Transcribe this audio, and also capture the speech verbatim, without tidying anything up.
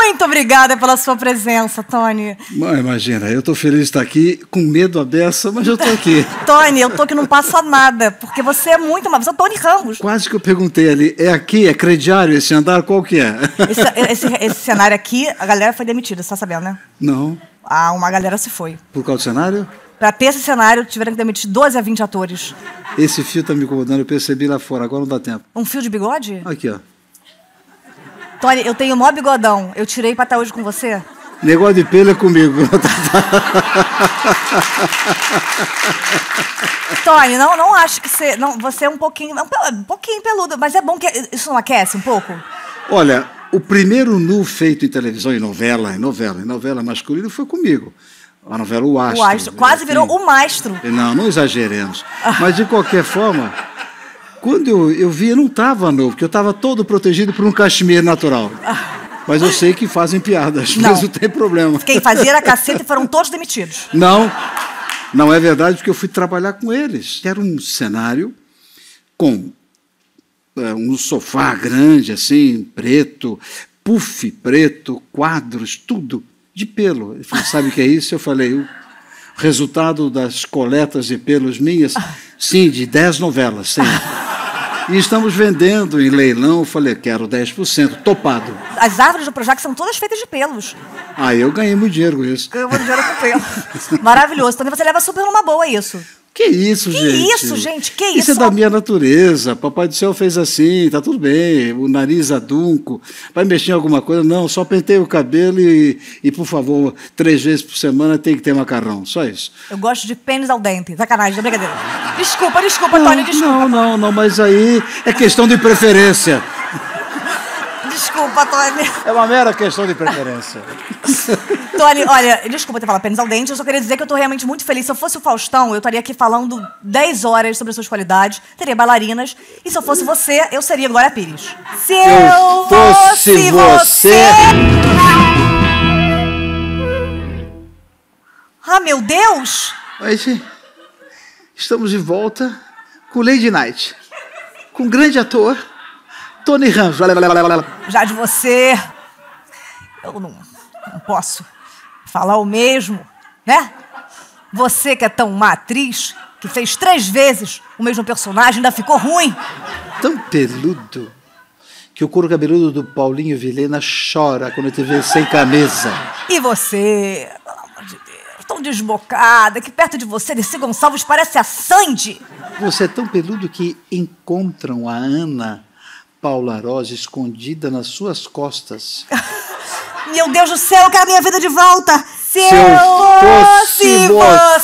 Muito obrigada pela sua presença, Tony. Mas imagina, eu tô feliz de estar aqui, com medo à beça, mas eu tô aqui. Tony, eu tô que não passa nada, porque você é muito uma... Você é o Tony Ramos. Quase que eu perguntei ali, é aqui, é crediário esse andar, qual que é? Esse, esse, esse cenário aqui, a galera foi demitida, você tá sabendo, né? Não. Ah, uma galera se foi. Por causa do cenário? Pra ter esse cenário, tiveram que demitir doze a vinte atores. Esse fio tá me incomodando, eu percebi lá fora, agora não dá tempo. Um fio de bigode? Aqui, ó. Tony, eu tenho mó bigodão. Eu tirei pra estar hoje com você? Negócio de pelo é comigo. Tony, não, não acho que você... Não, você é um pouquinho... Um pouquinho peludo, mas é bom que... Isso não aquece um pouco? Olha, o primeiro nu feito em televisão, em novela, em novela, em novela masculina, foi comigo. A novela O Astro. O Astro. Quase virou o Mastro. Não, não exageremos. Mas, de qualquer forma... Quando eu, eu vi, eu não estava nu, porque eu estava todo protegido por um cachemir natural. Mas eu sei que fazem piadas, não. Mas não tem problema. Quem fazia era caceta e foram todos demitidos. Não, não é verdade, porque eu fui trabalhar com eles. Era um cenário com é, um sofá grande, assim, preto, puff preto, quadros, tudo de pelo. Ele falou, sabe o que é isso? Eu falei, o resultado das coletas de pelos minhas, sim, de dez novelas, sim. E estamos vendendo em leilão, eu falei, quero dez por cento, topado. As árvores do Projac são todas feitas de pelos. Ah, eu ganhei muito dinheiro com isso. Ganhei muito dinheiro com pelo. Maravilhoso. Também você leva super numa boa isso. Que isso, que gente? Que isso, gente? Que isso? Isso é da minha natureza. Papai do céu fez assim, tá tudo bem. O nariz adunco. Vai mexer em alguma coisa? Não, só pentei o cabelo e, e, por favor, três vezes por semana tem que ter macarrão. Só isso. Eu gosto de pênis al dente. Sacanagem, é brincadeira. Desculpa, desculpa, não, Tony, desculpa. Não, não, não, mas aí é questão de preferência. Desculpa, Tony. É uma mera questão de preferência. Tony, olha, desculpa ter falado pênis al dente, eu só queria dizer que eu tô realmente muito feliz. Se eu fosse o Faustão, eu estaria aqui falando dez horas sobre as suas qualidades, teria bailarinas, e se eu fosse você, eu seria Glória Pires. Se eu, eu fosse você... Ah, meu Deus! Mas estamos de volta com Lady Night, com um grande ator, Tony Ramos. Já de você, eu não, não posso falar o mesmo, né? Você que é tão uma atriz, que fez três vezes o mesmo personagem, ainda ficou ruim. Tão peludo que o couro cabeludo do Paulinho Vilhena chora quando te vê sem camisa. E você, pelo amor de Deus, tão desbocada, que perto de você, Dercy Gonçalves, parece a Sandy. Você é tão peludo que encontram a Ana Paula Rosa escondida nas suas costas. Meu Deus do céu, eu quero a minha vida de volta. Se, Se eu fosse você...